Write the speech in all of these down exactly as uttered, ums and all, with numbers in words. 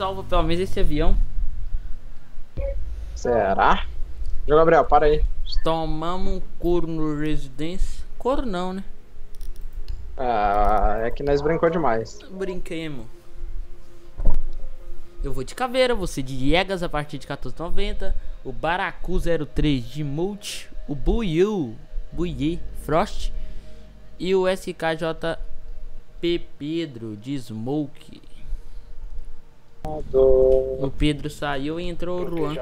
salva pelo menos esse avião. Será? João Gabriel, para aí. Tomamos um couro no Residência. Couro não, né? Ah, é que nós brincou demais. Brinquemos. Eu vou de caveira, você de Jägas a partir de quatorze e noventa. O Baracu zero três de Multi. O Buiu, Buiê, Frost. E o S K J P Pedro de Smoke. O Pedro saiu e entrou o Ruan.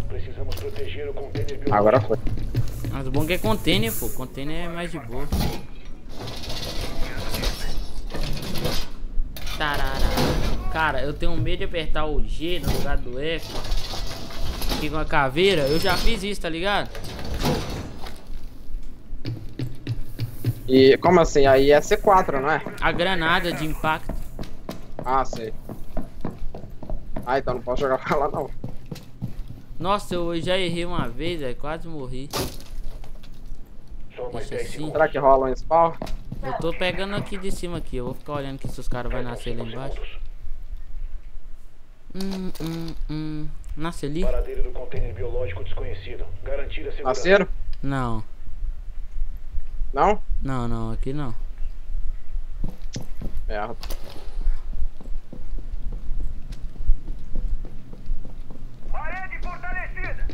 Agora foi. Mas o bom que é container, pô. Container é mais de boa. Tarará. Cara, eu tenho medo de apertar o G no lugar do F. Aqui com a caveira. Eu já fiz isso, tá ligado? E como assim? Aí é C quatro, não é? A granada de impacto. Ah, sei. Ah, então não posso jogar pra lá não. Nossa, eu já errei uma vez, velho. Quase morri. Deixa assim. Será que rola um spawn? Eu tô pegando aqui de cima aqui. Eu vou ficar olhando que se os caras vão nascer lá embaixo. Hum, hum, hum. Nasce ali? Paradeiro do container biológico desconhecido. Garantir a segurança. Nasceram? Não. Não? Não, não. Aqui não. Merda. Parede fortalecida.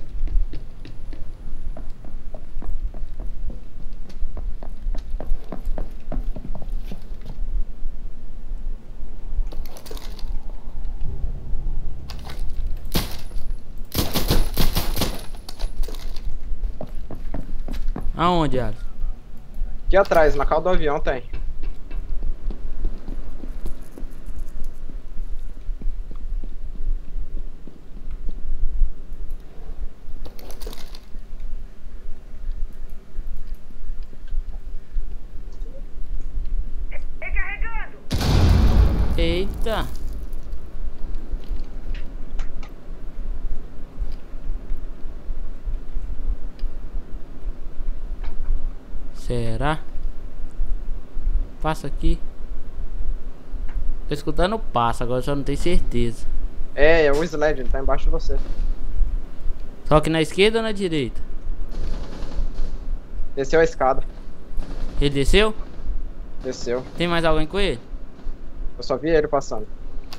Aonde, Alisson? Aqui atrás, na cauda do avião tem. Recarregando. Eita. Será? Passa aqui. Tô escutando o passo, agora só não tenho certeza. É, é o Sled, ele tá embaixo de você. Só que na esquerda ou na direita? Desceu a escada. Ele desceu? Desceu. Tem mais alguém com ele? Eu só vi ele passando.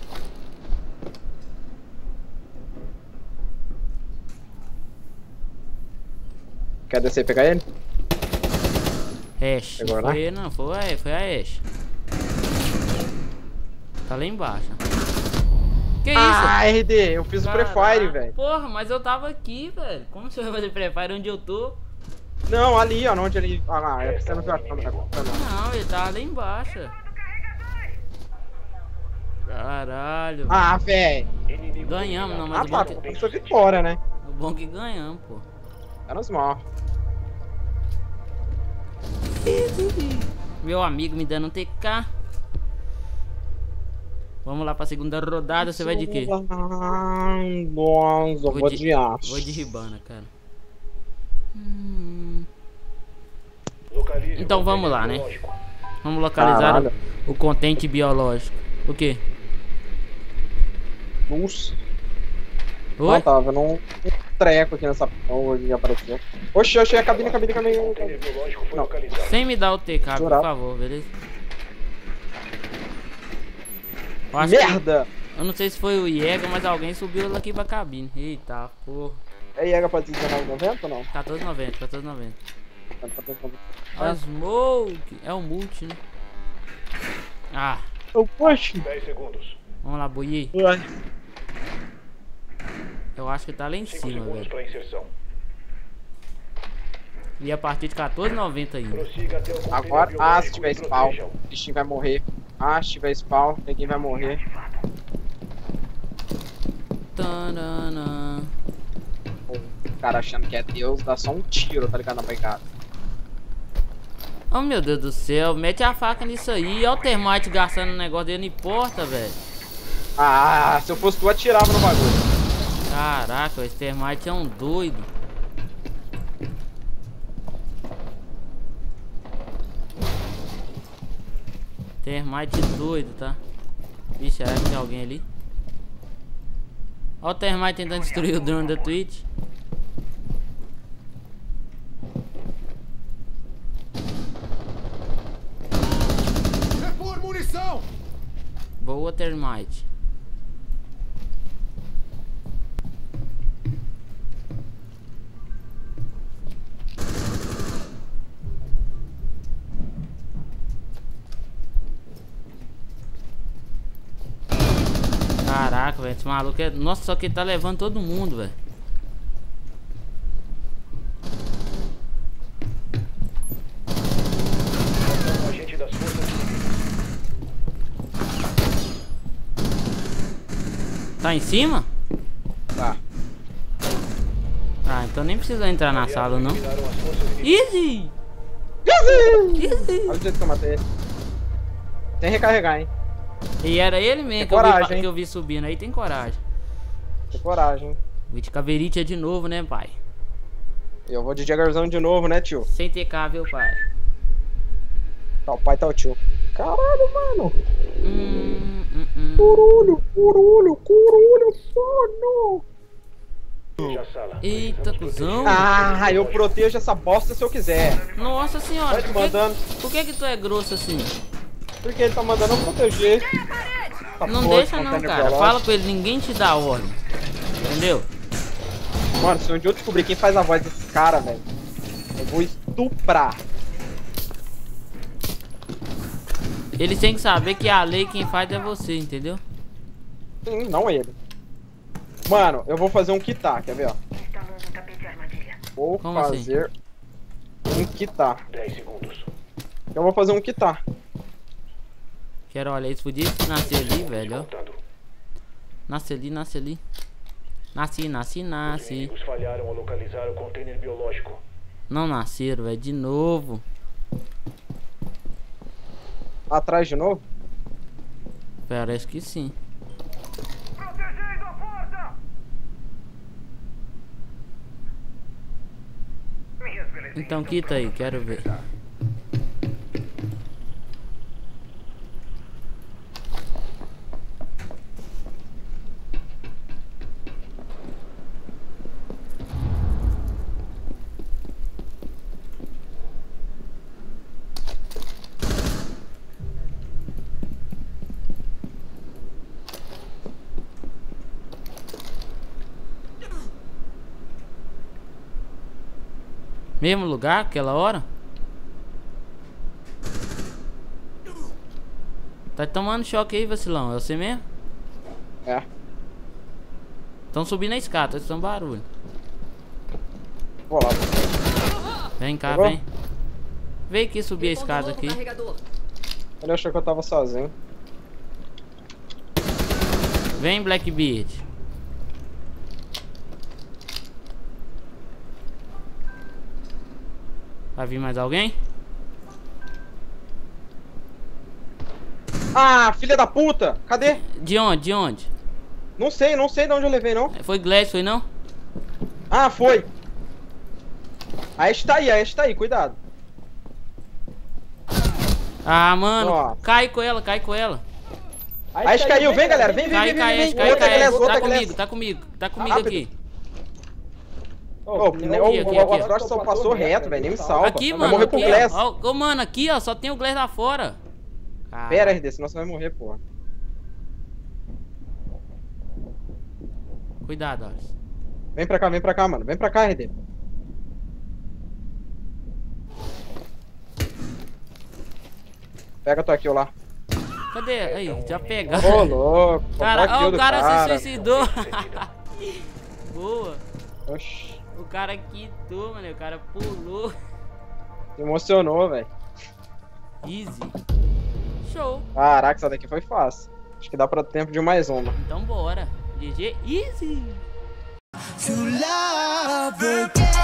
Quer descer e pegar ele? Ash. Pegou, Foi né? ele, não, foi a, foi a Ash. Tá lá embaixo. Que isso? Ah, R D, eu fiz o Caraca. prefire, velho. Porra, mas eu tava aqui, velho. Como você vai fazer prefire onde eu tô? Não, ali, ó, onde ele... Ah, é porque você não viu a câmera. Não. Não, ele tava lá embaixo. Caralho. Ah, velho. Ganhamos, não, mas Ah, o tá, bom, que, foi vitória, né? o bom que ganhamos, pô. Menos mal. Meu amigo me dando um T K. Vamos lá pra segunda rodada, você vai de quê? Nossa, eu vou de aço. Vou de Ribana, cara. Hum. Localize Então o vamos lá, container né? biológico. Vamos localizar Caralho. o, o contente biológico. O quê? Nossa. Oi? Não, tava vendo um treco aqui nessa porra que apareceu. Oxi, oxi, a cabine, a cabine, a cabine. O container biológico foi Não. localizado. Sem me dar o T K, por Jurado. favor, beleza? Eu acho que- Merda! eu não sei se foi o Iega, mas alguém subiu aqui pra cabine. Eita, porra. É I H pra dezenove e noventa ou não? quatorze e noventa, quatorze e noventa. Ah, A Smoke. É o multi, né? Ah, eu puxo. dez segundos. vamos lá, Buiê. Uai. Eu acho que tá lá em cinco cima, segundos velho. para inserção. E a partir de quatorze e noventa ainda. Prossiga até o container Agora, ah, se biológico tiver e spawn, protejam. o bichinho vai morrer. Ah, se tiver spawn, ninguém vai morrer. Tanana. O cara achando que é Deus, dá só um tiro, tá ligado, na pegada. Oh, meu Deus do céu. Mete a faca nisso aí. Olha o termite gastando um negócio dele, não importa, velho. Ah, se eu fosse tu, eu atirava no bagulho. Caraca, esse termite é um doido. Termite doido, tá? Vixe, será que tem alguém ali? Olha o Termite tentando destruir o drone da Twitch. Repor munição! Boa, Termite. Caraca, velho, esse maluco é... Nossa, só que ele tá levando todo mundo, velho. Agente das forças civis. Tá em cima? Tá. Ah, então nem precisa entrar na sala, não. Eliminaram as forças inimigas. Easy! Easy! Easy! Olha o jeito que eu matei ele. Sem recarregar, hein? E era ele mesmo Tem que, eu vi, coragem, hein? que eu vi subindo aí, tem coragem. Tem coragem, hein? Vit Caverite é de novo, né, pai? Eu vou de Jaggerzão de novo, né, tio? Sem T K, viu, pai? Tá o pai, tá o tio. Caralho, mano. Hum, hum, hum. Curulho, curulho, curulho, sono. Veja a sala. Eita, cuzão. Ah, eu protejo essa bosta se eu quiser. Nossa senhora, Vai te por que, mandando. por que que tu é grosso assim? Porque ele tá mandando eu proteger. Tá Não porra, deixa não, contêiner cara. biológico. Fala com ele, ninguém te dá ordem. Entendeu? Mano, se um dia eu descobrir quem faz a voz desse cara, velho, eu vou estuprar. Eles têm que saber que a lei quem faz é você, entendeu? Sim, não ele. Mano, eu vou fazer um quitar, quer ver, ó? Instalando o tapete de armadilha. Vou Como assim? fazer um quitar. dez segundos. Eu vou fazer um quitar. Quero olhar, isso podia nascer ali, velho, ó. Contando. Nasce ali, nasce ali. Nasce, nasce, Os nasce. inimigos falharam ao localizar o container biológico. Não nasceram, velho, de novo. Atrás de novo? Parece que sim. Protegendo a porta! Minhas belezinhas Então estão quita aí, prontas quero para ver. enfrentar. Mesmo lugar, aquela hora? Tá tomando choque aí, vacilão. É você mesmo? É. Estão subindo a escada, tá escutando barulho. Vou lá. Vem cá, Pegou? vem. Vem aqui subir a escada aqui. Ele achou que eu tava sozinho. Vem, Blackbeard. Vai vir mais alguém? Ah, filha da puta! Cadê? De onde? De onde? Não sei, não sei de onde eu levei, não. Foi Glass, foi não? Ah, foi! A Ashe tá aí, a Ashe tá aí, cuidado. Ah, mano. Ó. Cai com ela, cai com ela. A Ashe caiu, vem galera, vem, vem, Cai, vem, vem, cai, vem. cai, Outra cai. Glass, outra Tá Glass. comigo, tá comigo. Tá comigo Rápido. aqui. Ô, o aqui, o- aqui, o aqui. Frost só passou reto, velho, nem me salva. Aqui, Vai mano. morrer com o Aqui, Glass. ó. Ó, ô, mano, aqui, ó. Só tem o Glass lá fora. Cara, Pera, R D, senão você vai morrer, porra. Cuidado, Ars. Vem pra cá, vem pra cá, mano. Vem pra cá, R D. Pega tua kill lá. Cadê? Aí, já pega. Ô, louco. Cara, boa ó, kill o do cara, cara. se suicidou. Boa. Oxi, O cara quitou, mano. O cara pulou. se emocionou, velho. Easy. Show. Caraca, essa daqui foi fácil. Acho que dá pra tempo de mais uma. Então bora. G G. Easy. To love again.